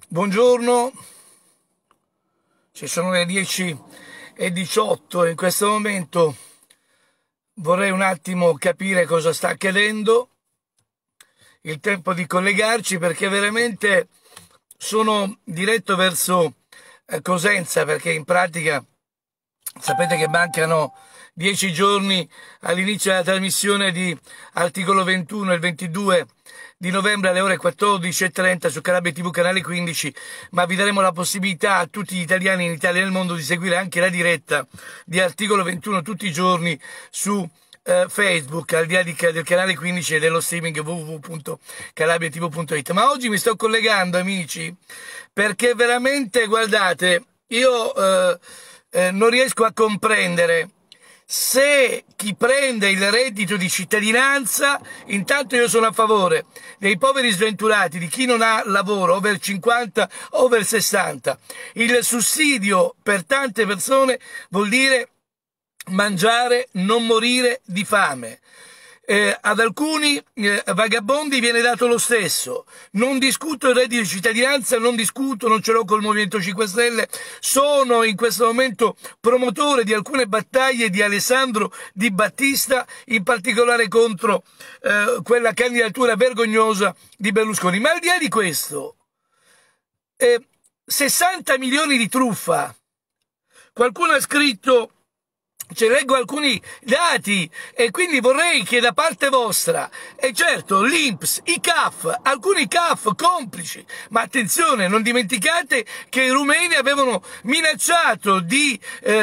Buongiorno, ci sono le 10:18 e in questo momento vorrei un attimo capire cosa sta accadendo, il tempo di collegarci perché veramente sono diretto verso Cosenza, perché in pratica sapete che mancano 10 giorni all'inizio della trasmissione di Articolo 21 il 22 di novembre alle ore 14:30 su Calabria TV canale 15, ma vi daremo la possibilità a tutti gli italiani in Italia e nel mondo di seguire anche la diretta di Articolo 21 tutti i giorni su Facebook, al di là del canale 15 e dello streaming www.calabriatv.it. Ma oggi mi sto collegando, amici, perché veramente, guardate, io non riesco a comprendere se chi prende il reddito di cittadinanza, intanto io sono a favore dei poveri sventurati, di chi non ha lavoro, over 50, over 60. Il sussidio per tante persone vuol dire mangiare, non morire di fame. Ad alcuni vagabondi viene dato lo stesso. Non discuto il reddito di cittadinanza, non ce l'ho col Movimento 5 Stelle. Sono in questo momento promotore di alcune battaglie di Alessandro Di Battista, in particolare contro quella candidatura vergognosa di Berlusconi. Ma al di là di questo, 60 milioni di truffa. Qualcuno ha scritto, leggo alcuni dati e quindi vorrei che da parte vostra, e certo l'INPS, i CAF, alcuni CAF complici, ma attenzione, non dimenticate che i rumeni avevano minacciato di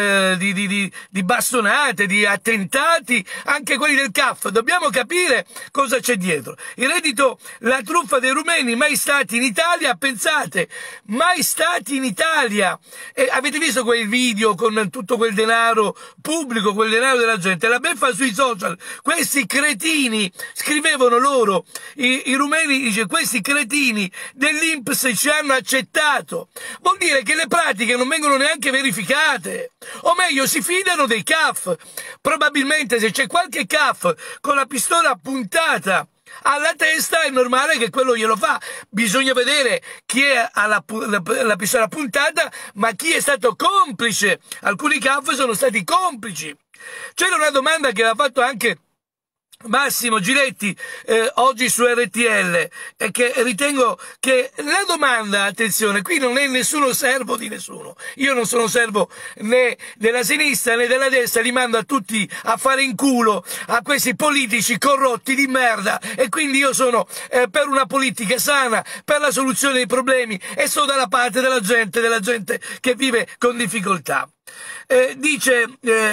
bastonate, di attentati, anche quelli del CAF. Dobbiamo capire cosa c'è dietro. Il reddito, la truffa dei rumeni, mai stati in Italia, pensate, mai stati in Italia. E avete visto quel video con tutto quel denaro pubblico, quel denaro della gente, la beffa sui social? Questi cretini, scrivevano loro, i rumeni, dice, questi cretini dell'INPS ci hanno accettato. Vuol dire che le pratiche non vengono neanche verificate, o meglio si fidano dei CAF. Probabilmente se c'è qualche CAF con la pistola puntata alla testa è normale che quello glielo fa. Bisogna vedere chi è alla pistola puntata, ma chi è stato complice. Alcuni CAF sono stati complici. C'era una domanda che aveva fatto anche Massimo Giletti oggi su RTL, e che ritengo che la domanda, attenzione, qui non è nessuno servo di nessuno, io non sono servo né della sinistra né della destra, li mando a tutti a fare in culo a questi politici corrotti di merda, e quindi io sono per una politica sana, per la soluzione dei problemi, e sono dalla parte della gente che vive con difficoltà. Dice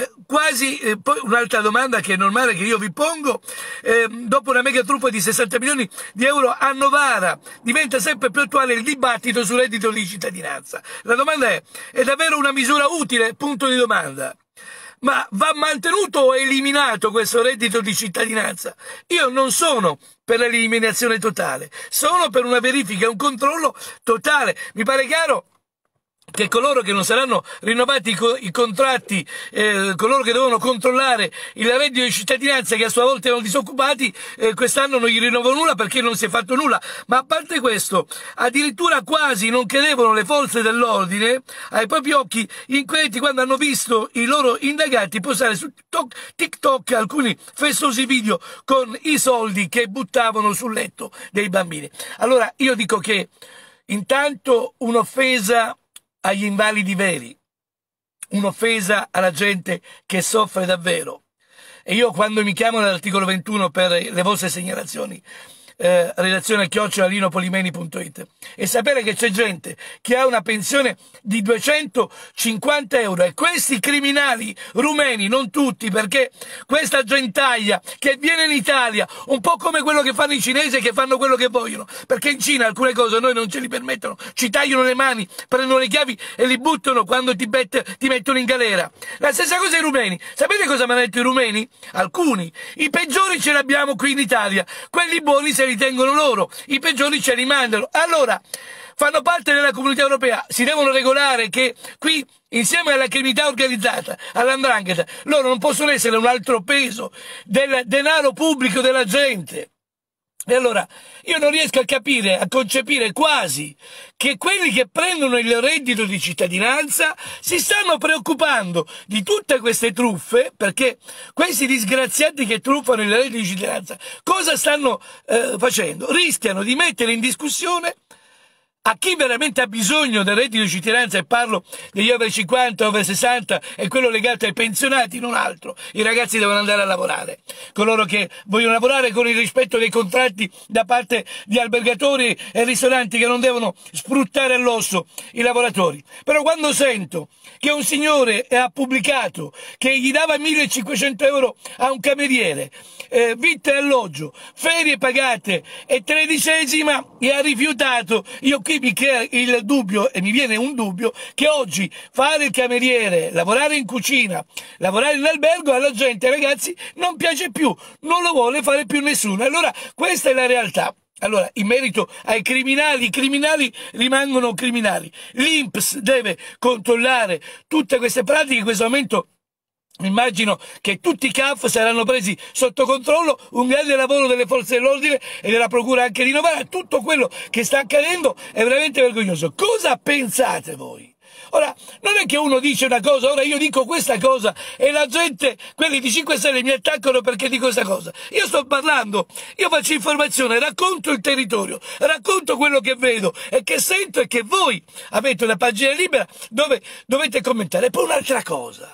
poi un'altra domanda che è normale che io vi pongo, dopo una mega truffa di 60 milioni di euro a Novara diventa sempre più attuale il dibattito sul reddito di cittadinanza. La domanda è davvero una misura utile? Punto di domanda. Ma va mantenuto o eliminato questo reddito di cittadinanza? Io non sono per l'eliminazione totale, sono per una verifica e un controllo totale. Mi pare chiaro che coloro che non saranno rinnovati i contratti, coloro che devono controllare il reddito di cittadinanza, che a sua volta erano disoccupati, quest'anno non gli rinnovo nulla perché non si è fatto nulla. Ma a parte questo, addirittura quasi non credevano le forze dell'ordine ai propri occhi inquieti quando hanno visto i loro indagati postare su TikTok alcuni festosi video con i soldi che buttavano sul letto dei bambini. Allora io dico che intanto un'offesa agli invalidi veri, un'offesa alla gente che soffre davvero. E io, quando mi chiamano all'articolo 21 per le vostre segnalazioni, redazione @linopolimeni.it, e sapere che c'è gente che ha una pensione di 250 euro, e questi criminali rumeni, non tutti, perché questa gentaglia che viene in Italia, un po' come quello che fanno i cinesi, che fanno quello che vogliono, perché in Cina alcune cose noi non ce li permettono, ci tagliano le mani, prendono le chiavi e li buttano quando ti mettono in galera. La stessa cosa i rumeni. Sapete cosa mi hanno detto i rumeni? Alcuni: i peggiori ce li abbiamo qui in Italia, quelli buoni se li tengono loro, i peggiori ce li mandano. Allora, fanno parte della comunità europea, si devono regolare che qui, insieme alla criminalità organizzata, all''ndrangheta, loro non possono essere un altro peso del denaro pubblico della gente. E allora io non riesco a capire, a concepire quasi che quelli che prendono il reddito di cittadinanza si stanno preoccupando di tutte queste truffe, perché questi disgraziati che truffano il reddito di cittadinanza cosa stanno facendo? Rischiano di mettere in discussione a chi veramente ha bisogno del reddito di cittadinanza, e parlo degli over 50, over 60 e quello legato ai pensionati, non altro. I ragazzi devono andare a lavorare, coloro che vogliono lavorare con il rispetto dei contratti da parte di albergatori e ristoranti che non devono sfruttare all'osso i lavoratori. Però quando sento che un signore ha pubblicato che gli dava 1500 euro a un cameriere, vitto e alloggio, ferie pagate e tredicesima, e ha rifiutato, io qui mi crea il dubbio, e mi viene un dubbio, che oggi fare il cameriere, lavorare in cucina, lavorare in albergo, alla gente, ragazzi, non piace più, non lo vuole fare più nessuno. Allora questa è la realtà. Allora, in merito ai criminali, i criminali rimangono criminali. L'INPS deve controllare tutte queste pratiche. In questo momento immagino che tutti i CAF saranno presi sotto controllo, un grande lavoro delle forze dell'ordine e della procura anche di Novara. Tutto quello che sta accadendo è veramente vergognoso. Cosa pensate voi? Ora, non è che uno dice una cosa, ora io dico questa cosa e la gente, quelli di 5 Stelle mi attaccano perché dico questa cosa. Io sto parlando, io faccio informazione, racconto il territorio, racconto quello che vedo e che sento, e che voi avete una pagina libera dove dovete commentare. E poi un'altra cosa.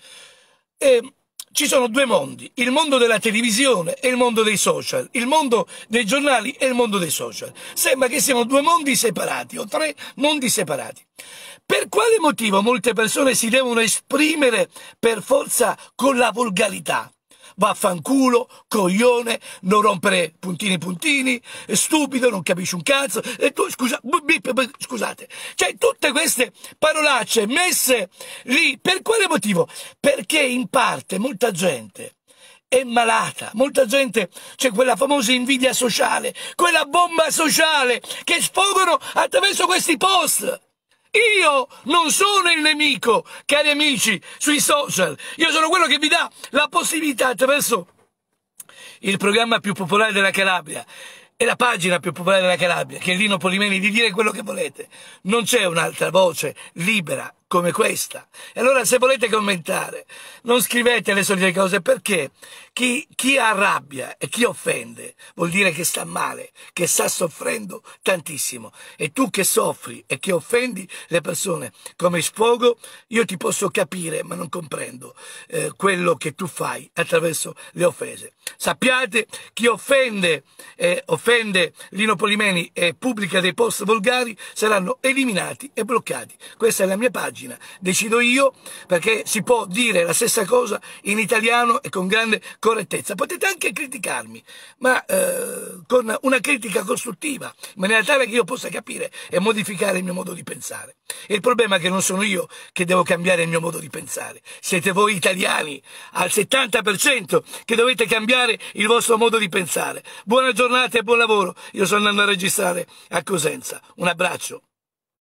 Ci sono due mondi, il mondo della televisione e il mondo dei social, il mondo dei giornali e il mondo dei social. Sembra che siano due mondi separati o tre mondi separati. Per quale motivo molte persone si devono esprimere per forza con la volgarità? Vaffanculo, coglione, non rompere puntini puntini, stupido, non capisci un cazzo, e tu, scusate, cioè tutte queste parolacce messe lì, per quale motivo? Perché in parte molta gente è malata, molta gente, c'è quella famosa invidia sociale, quella bomba sociale che sfogano attraverso questi post. Io non sono il nemico, cari amici, sui social. Io sono quello che vi dà la possibilità, attraverso il programma più popolare della Calabria e la pagina più popolare della Calabria, che è Lino Polimeni, di dire quello che volete. Non c'è un'altra voce libera come questa. E allora, se volete commentare, non scrivete le solite cose, perché chi arrabbia e chi offende vuol dire che sta male, che sta soffrendo tantissimo. E tu che soffri e che offendi le persone come sfogo, io ti posso capire, ma non comprendo quello che tu fai attraverso le offese. Sappiate, chi offende Lino Polimeni e pubblica dei post volgari saranno eliminati e bloccati. Questa è la mia pagina. Decido io, perché si può dire la stessa cosa in italiano e con grande correttezza. Potete anche criticarmi, ma con una critica costruttiva, in maniera tale che io possa capire e modificare il mio modo di pensare. Il problema è che non sono io che devo cambiare il mio modo di pensare. Siete voi italiani al 70% che dovete cambiare il vostro modo di pensare. Buona giornata e buon lavoro. Io sto andando a registrare a Cosenza. Un abbraccio.